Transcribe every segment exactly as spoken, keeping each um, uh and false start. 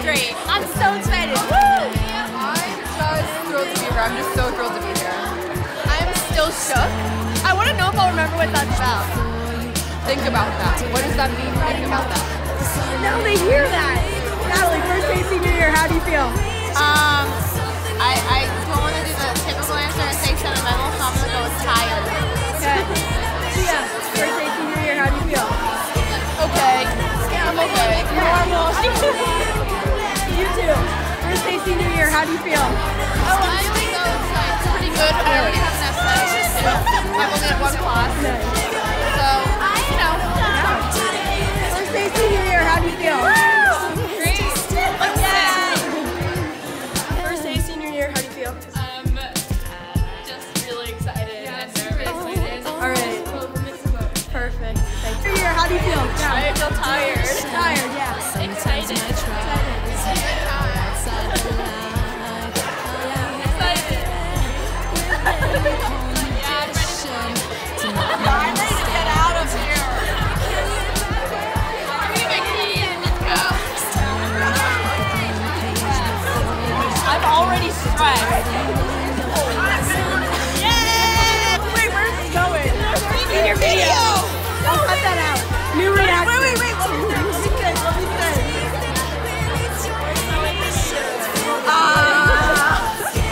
great. I'm so excited. Woo! I'm just thrilled to be here. I'm just so thrilled to be here. I'm still shook. I want to know if I'll remember what that's about. Think about that. What does that mean? Think about that. Now they hear that. Natalie, first day senior year, how do you feel? Um, I, I don't want to do the typical answer and say sentimental, so I'm going to go with tired. Okay. Tia, first day senior year, how do you feel? Okay. I'm okay. Normal. You too. First day senior year, how do you feel? Oh, I'm so excited. It's pretty good. I already have enough classes too. I've only had one class. So, you know. First day senior year, how do you feel? Great. Yeah. First day senior year, how do you feel? Um, just really excited and nervous. All right. Perfect. Thank you. Year, how do you feel? I feel tired. Tired, yeah. Excited. I'm already stressed. Yeah! Wait, where's it going? In your video. I'll cut that out. New reaction. Wait, wait, wait. Let me think. Let me think. Let me think. Ah.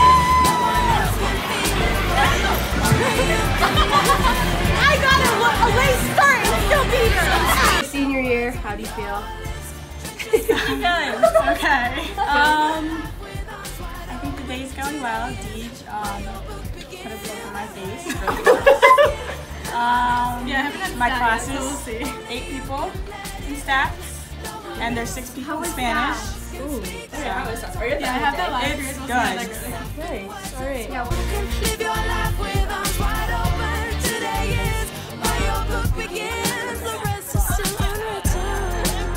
I got a, a late start and still beat her. Senior year, how do you feel? Good. Okay. Um, I think the day's going well. Deej um, put a book in my face. um, Yeah, I haven't had my that classes, yet, so we'll see. eight people in stats, and there's six people in Spanish. Ooh. So, Yeah, I have that last year. it's It good. Great. All right. Yeah. Live your life with arms wide open. Today is where your book begins. The rest is still unwritten.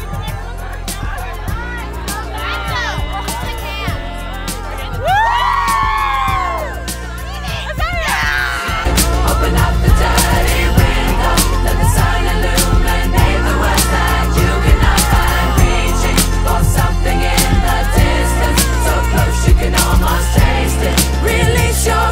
Open up the dirty window. Let the sun illuminate the words that you cannot find. Reaching for something in the distance, so close you can almost taste it. Release your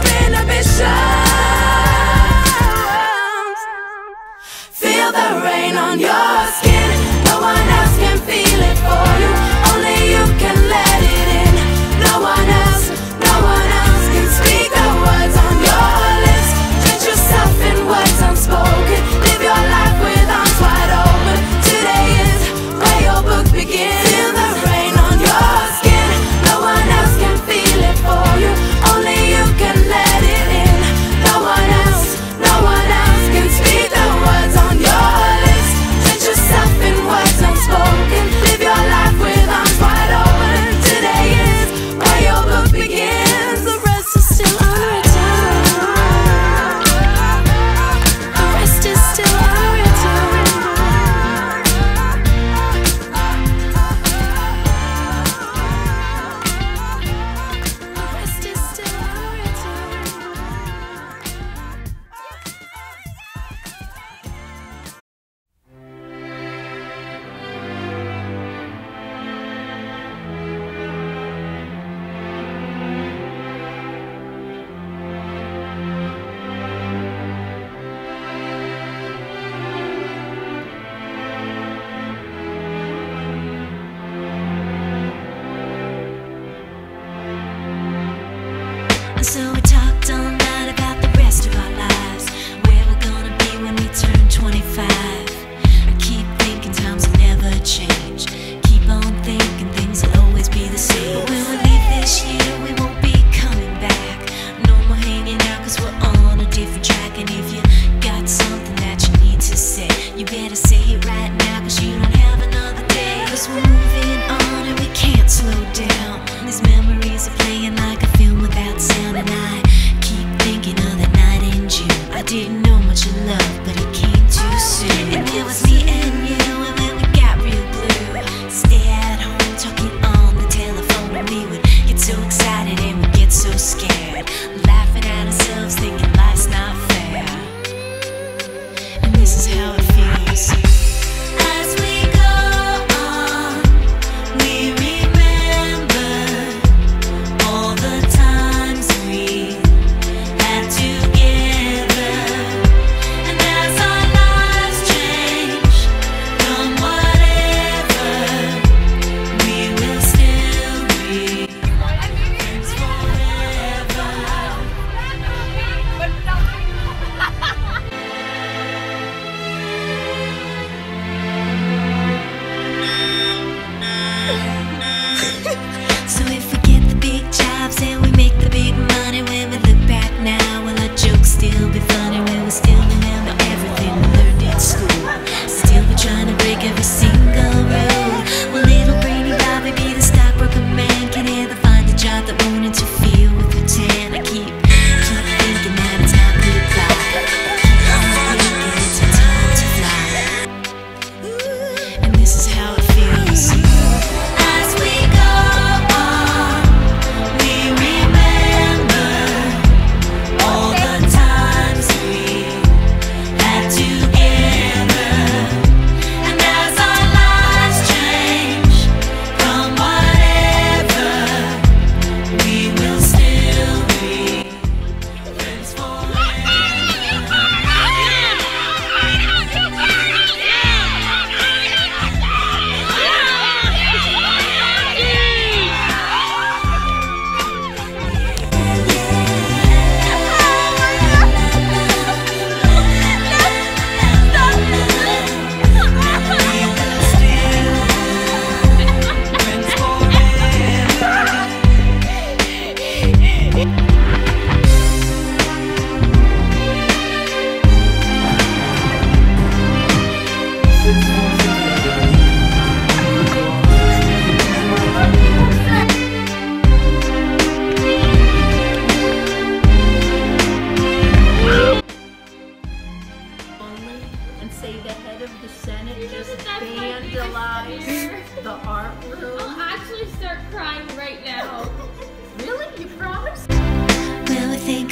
inhibitions. Feel the rain on your skin. No one else can feel it for you. Only you can let it in. No one else, no one else can speak the words on your lips. Drench yourself in words unspoken. Live your life with arms wide open. Today is where your book begins. Feel the rain on your skin. No one else can feel it for you. Only you can let it in. No one else, no one else can speak the words on your lips. Drench yourself in words unspoken. Live your life with arms wide open. Today is where your book begins. The rest is still unwritten. The rest is still unwritten. The rest is still unwritten. And so we talked all night about the rest of our lives, where we're gonna be when we turn twenty-five. I keep thinking times will never change. Keep on thinking things will always be the same. But when we leave this year, we won't be coming back. No more hanging out, cause we're on a different track. And if you got something that you need to say, you better say it right now, cause you don't have another day. Cause we're moving on and we can't slow down. These memories are playing like a film without sound. And I keep thinking of the night in June. I didn't know much of love, but it came too soon. And it was me and you, and then we got real blue. Stay at home talking on the telephone, and we would get so excited and we'd get so scared, laughing at ourselves thinking life's not fair. And this is how it feels. As we go on, we remember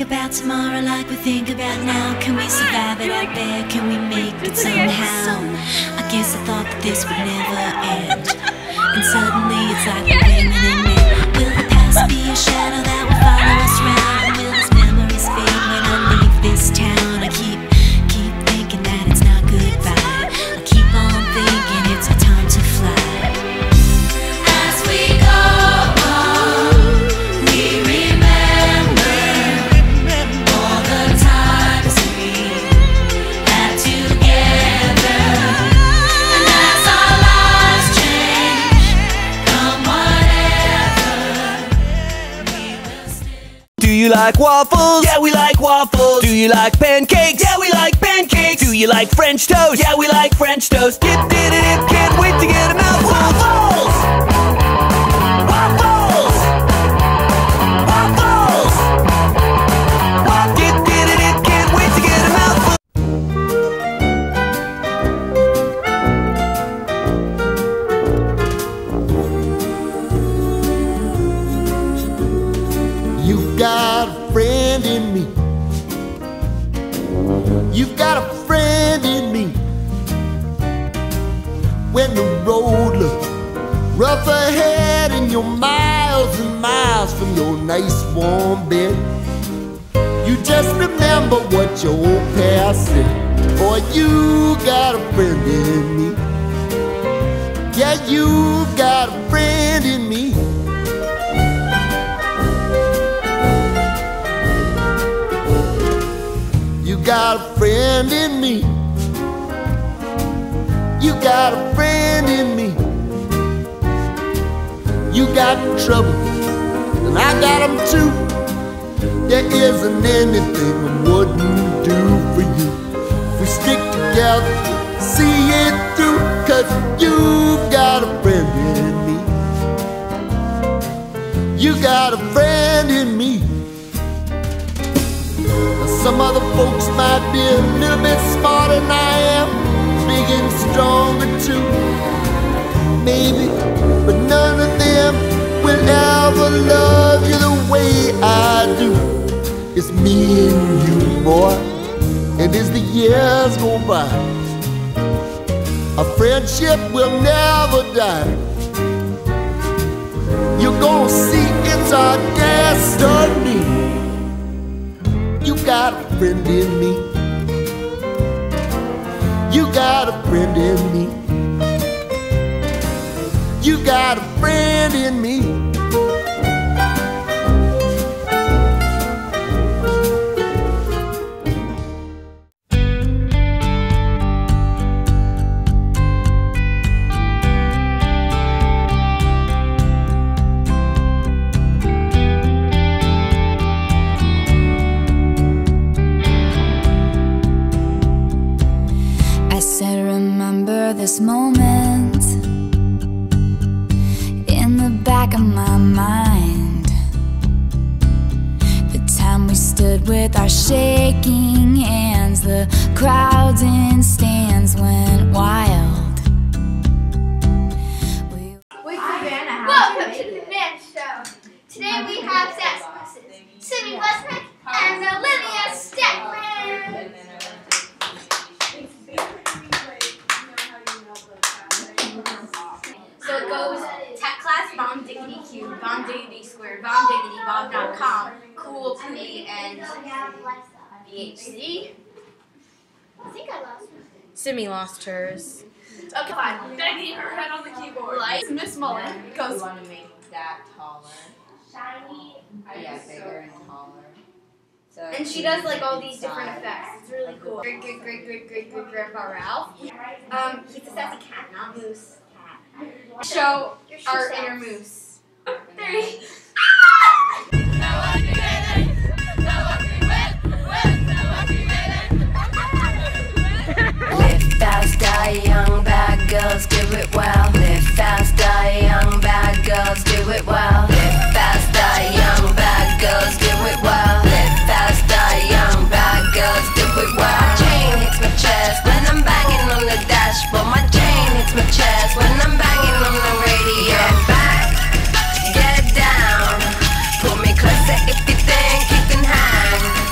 about tomorrow like we think about now. Can we survive it out there? Can we make it somehow? I guess I thought that this would never end, and suddenly it's like we're women and men. Will the past be a shadow that will follow us round? Will these memories fade when I leave this town? I keep, keep thinking that it's not goodbye. I keep on thinking it's our time to fly. As we go on, we remember all the times we had together. And as our lives change, come whatever, we will still. Do you like waffles? Yeah, we like waffles. Do you like pancakes? Yeah, we like pancakes. Do you like French toast? Yeah, we like French toast. Dip, dip, dip, can't wait to get a mouthful. Waffles! Waffles! Waffles! Waffles! Dip, dip, dip, can't wait to get a mouthful. You've got a friend in me. You've got a friend in me. When the road looks rough ahead and you're miles and miles from your nice warm bed, you just remember what your old past said. Boy, you got a friend in me. Yeah, you've got a friend in me. You got a friend in me. You got a friend in me. You got trouble, and I got them too. There isn't anything I wouldn't do for you. If we stick together, see it through, 'cause you've got a friend in me. You got a friend in me. Some other folks might be a little bit smarter than I am, big and stronger too, maybe, but none of them will ever love you the way I do. It's me and you, boy, and as the years go by, our friendship will never die. You're gonna see it's our destiny. You got a friend in me. You got a friend in me. You got a friend in me. I said, remember this moment in the back of my mind. The time we stood with our shaking hands, the crowds in stands went wild. We Welcome to the Van Show. Today we have Sass Sydney Westbrook and Olivia Steckman. So it goes tech class, bomb diggity cube, bomb diggity squared, bomb diggity bob dot com, cool pooey, and V H C. I think I lost her. Simi lost hers. Okay, fine. Banging her head on the keyboard. Like Miss Mullen goes. You want to make that taller? Shiny. Yeah, bigger and taller. So And she does like all these different effects. It's really cool. Great, great, great, great, great, great grandpa Ralph. Um, he's a sassy cat, not moose. Cat. Show our inner moose. Three. Live fast, die young, bad girls do it well. Live fast, die young, bad girls do it well. Live fast, die young, bad girls do it well. Live fast, die young, bad girls do it well. My chain hits my chest when I'm banging on the dashboard. My chain hits my chest when I'm banging on the radio. Get back, get down, pull me closer if you think you can hang.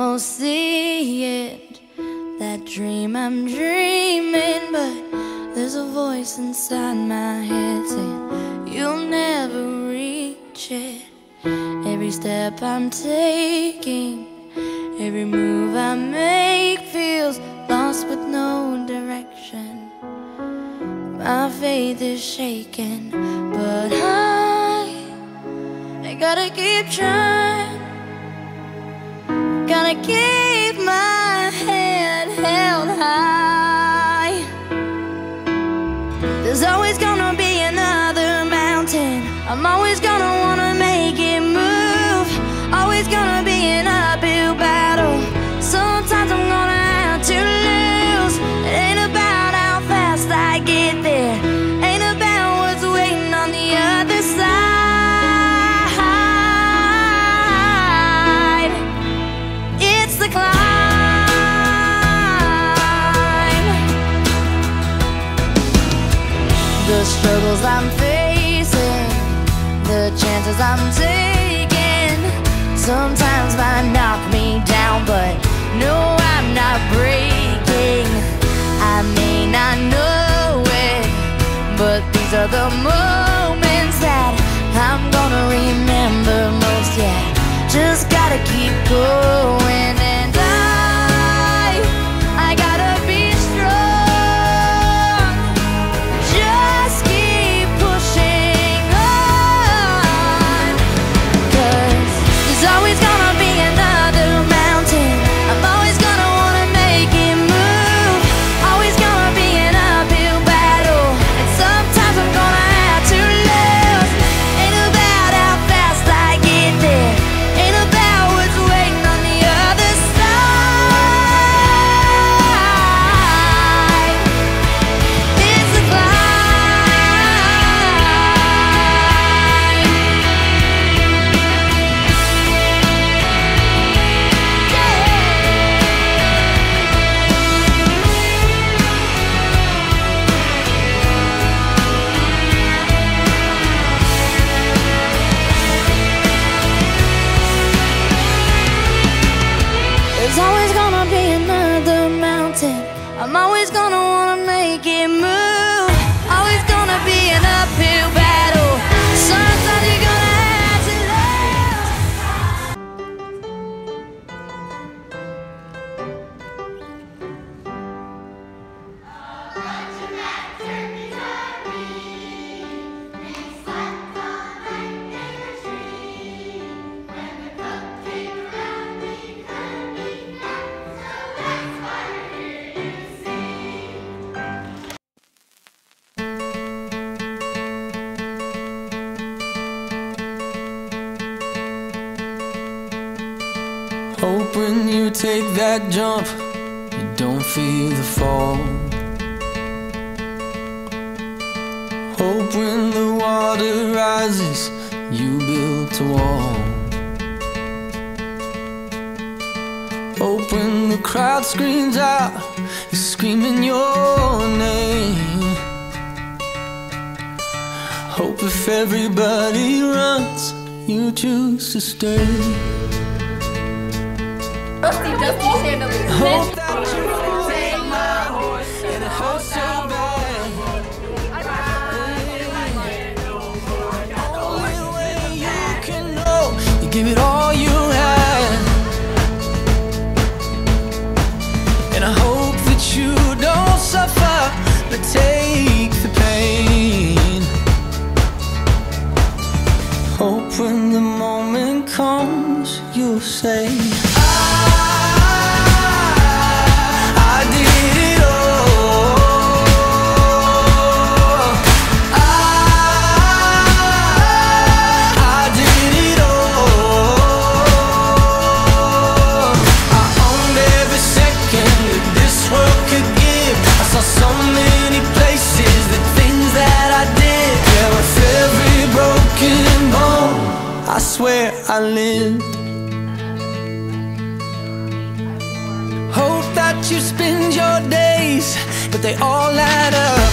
almost see it, that dream I'm dreaming, but there's a voice inside my head saying you'll never reach it. Every step I'm taking, every move I make feels lost with no direction. My faith is shaking, but I, I gotta keep trying. Gotta keep my head held high. There's always gonna be another mountain. I'm always gonna wanna make it move. Always gonna be an uphill battle. Sometimes I'm gonna have to lose. It ain't about how fast I get there, ain't about what's waiting on the other side. It's the climb. The struggles I'm facing, the chances I'm taking, sometimes might knock me down, but no, I'm not breaking. I may not know it, but these are the moments that I'm gonna remember most. Yeah, just gotta keep going, and I, I gotta be strong. Just keep pushing on, 'cause there's always gonna be another mountain. I'm always gonna wanna make it move. Always gonna be an uphill battle, and sometimes I'm gonna have to lose. Ain't about how fast I get there, ain't about what's waiting on the other side. It's the climb. There's always gonna be another mountain. I'm always gonna wanna make it move. Always gonna be an uphill battle. Sometimes you're gonna have to lose. Hope when you take that jump, you don't feel the fall. Hope when the water rises, you built a wall. Hope when the crowd screams out, you're screaming your name. Hope if everybody runs, you choose to stay. Dusty, dusty chandelier. Hope that you can take my horse, and it hurts so bad. Only way you can know, you give it all you had. And I hope that you don't suffer, but take the pain. Hope when the moment comes, you'll say, I swear I lived. Hope that you spend your days, but they all add up.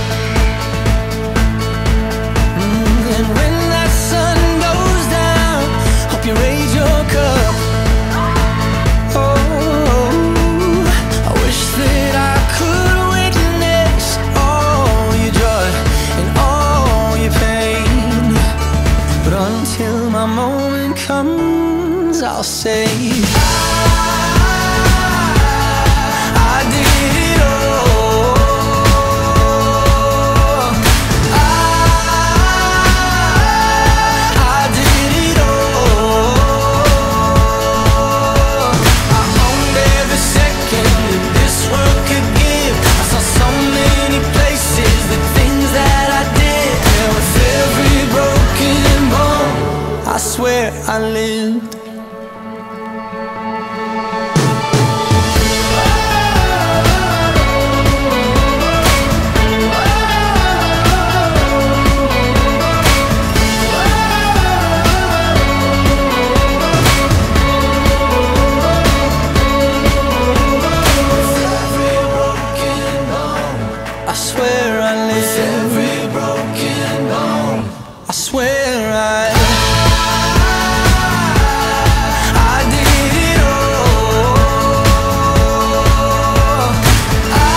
Mm, and when that sun goes down, hope you raise your cup. Oh, say I did it all. I, I did it all. I owned every second that this world could give. I saw so many places, the things that I did. And with every broken bone, I swear I lived. I swear I live. Every broken bone, I swear I I did it all. I,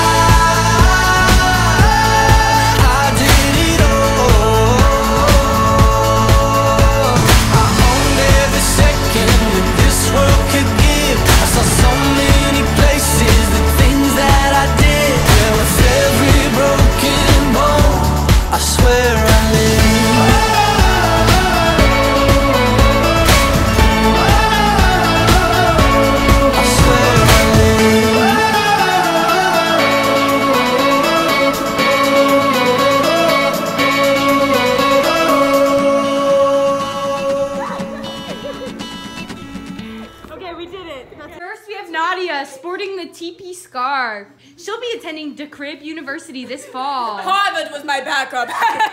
I did it all. I owned every second that this world could give. I saw so many places, the things that I did. Yeah, with every broken bone, I swear I live. I swear I live. Okay, we did it. First, we have Nadia sporting the teepee scarf. She'll be attending DeCrib University this fall. Harvard was my backup.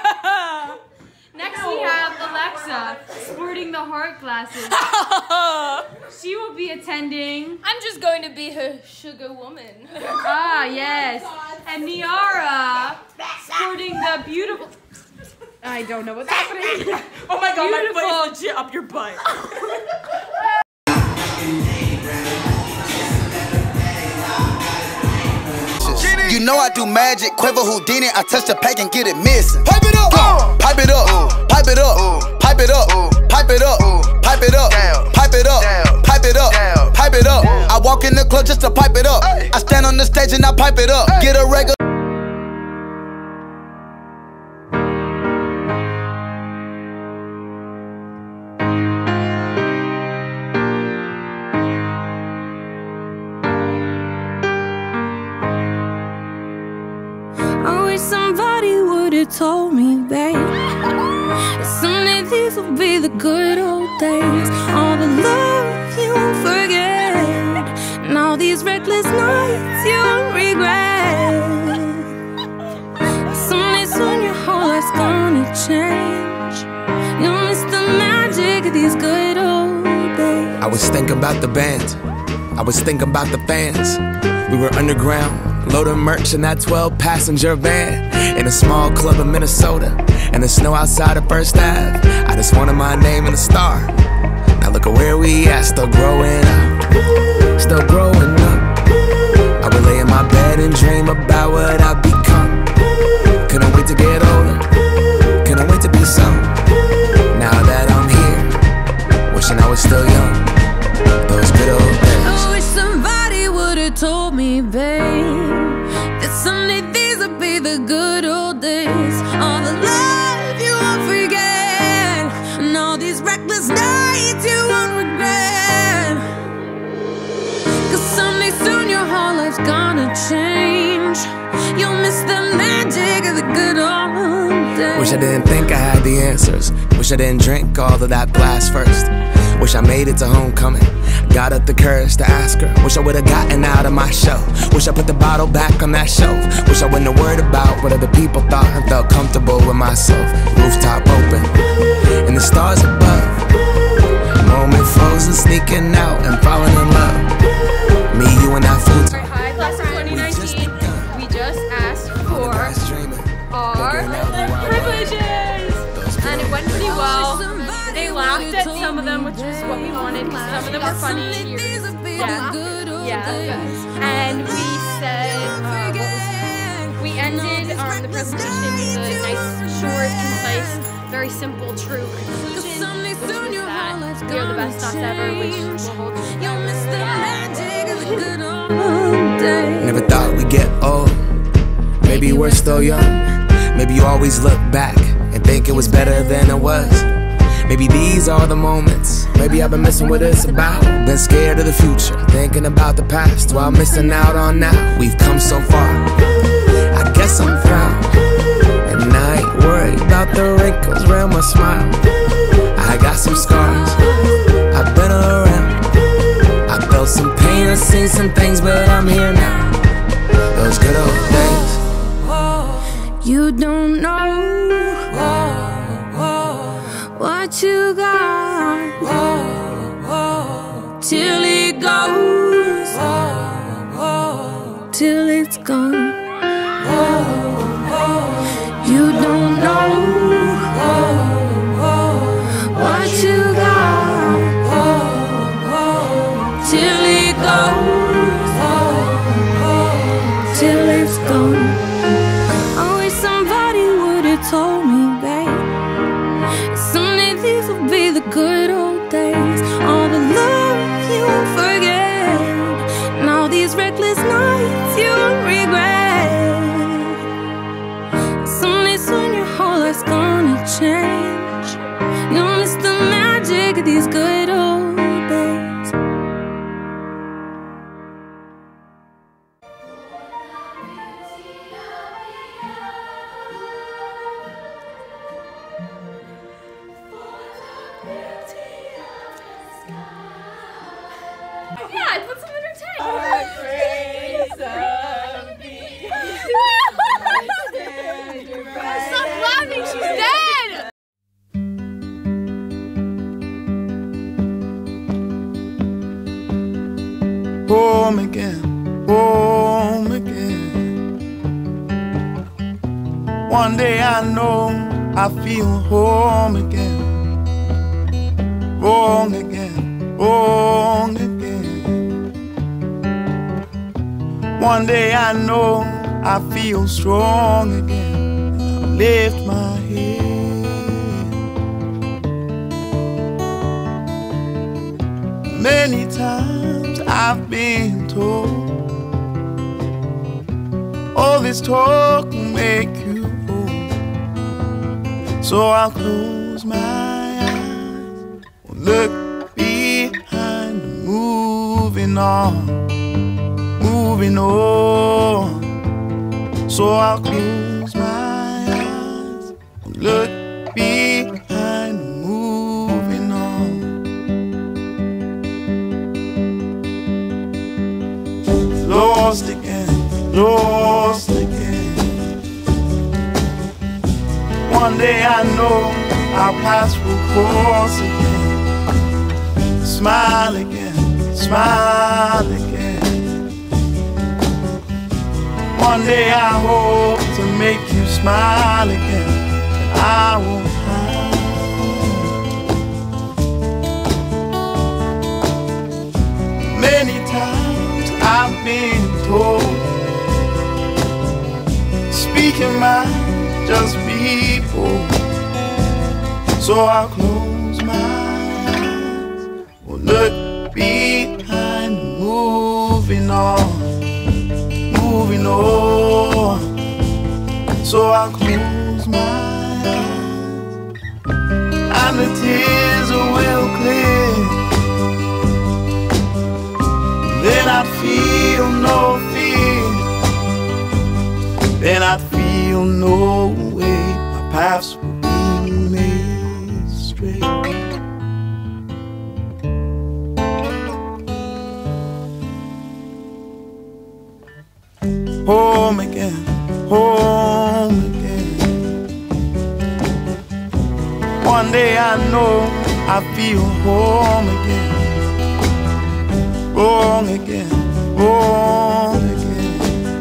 Next, we have Alexa sporting the heart glasses. She will be attending. I'm just going to be her sugar woman. Ah, yes. And Niara sporting the beautiful. I don't know what's happening. Oh my god, Beautiful. my foot is legit up your butt. You know I do magic, Quiver Houdini, I touch the pack and get it missing. Pipe it up, uh, pipe it up, uh, pipe it up, uh, pipe it up, uh, pipe it up, uh, pipe it up, down, pipe it up, down, pipe it up, down, pipe it up. Down. I walk in the club just to pipe it up. Ay. I stand on the stage and I pipe it up. Ay. Get a regular. I wish somebody would've told me, babe, that someday these will be the good old days. All the love you won't forget, and all these reckless nights you won't regret. Someday soon your whole life's gonna change. You'll miss the magic of these good old days. I was thinking about the band, I was thinking about the fans. We were underground, loading merch in that twelve passenger van, in a small club in Minnesota, and the snow outside of First Ave. I just wanted my name in a star. Now look at where we at, still growing up, still growing up. I would lay in my bed and dream about what I'd become. Couldn't wait to get older, couldn't wait to be some. Now that I'm here, wishing I was still young. Those good old days. I wish somebody would've told me, babe, that someday these would be the good old days. All the love you won't forget, and all these reckless nights you won't regret. Cause someday soon your whole life's gonna change. You'll miss the magic of the good old days. Wish I didn't think I had the answers. Wish I didn't drink all of that glass first. Wish I made it to homecoming, got up the courage to ask her. Wish I would've gotten out of my show. Wish I put the bottle back on that shelf. Wish I wouldn't have worried about what other people thought and felt comfortable with myself. Rooftop open, and the stars above. Moment frozen, sneaking out and falling in love. Me, you, and that food. Hi, class of twenty nineteen. We just asked for our privileges, and it went pretty well. They laughed at some of them, which was what we wanted, because some of them were funny. Yeah, yeah. And we said, uh, we ended um, the presentation with a nice, short, concise very simple, true conclusion, which was that we are the best us ever, which will hold you forever. Never thought we'd get old. Maybe we're still young. Maybe you always look back and think it was better than it was. Maybe these are the moments. Maybe I've been missing what it's about. Been scared of the future, thinking about the past while missing out on now. We've come so far, I guess I'm proud. And I ain't worried about the wrinkles around my smile. I got some scars, I've been around. I felt some pain, I've seen some things, but I'm here now. Those good old days. You don't know what you got till it goes, till it's gone. You don't know what you got till it goes, till it's gone. I wish somebody would've told me, babe, someday these will be the good old days. All the love you won't forget, and all these reckless nights you'll regret. Someday soon your whole life's gonna change. You'll miss the magic of these good old days. Yeah, I put some in her tank. Stop laughing, she's dead! Home again, home again. One day I know I feel home again. Wrong again, wrong again. One day I know I feel strong again. I lift my head. Many times I've been told all this talk will make you old. So I'll close my eyes, look behind, moving on, moving on. So I'll close my eyes, look behind, moving on. Lost again, lost again. One day I know our paths will cross again. Smile again, smile again. One day I hope to make you smile again, and I won't hide. Many times I've been told, speaking mine, just be bold. So I'll close my eyes, will look behind, moving on, moving on. So I'll close my eyes, and the tears will clear. Then I'd feel no fear. Then I'd feel no way. My paths will be made straight. Home again, home again. One day I know I feel home again. Wrong again, wrong again.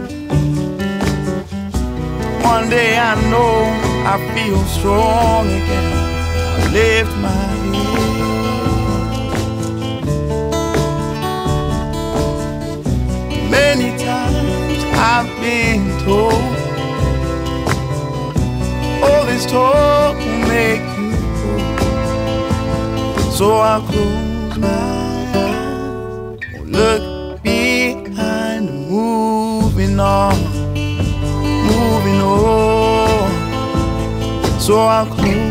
One day I know I feel strong again. I lift my head. Many times I've been told all this talk will make make you whole. So I'll close my eyes, won't look behind, moving on, moving on. So I'll close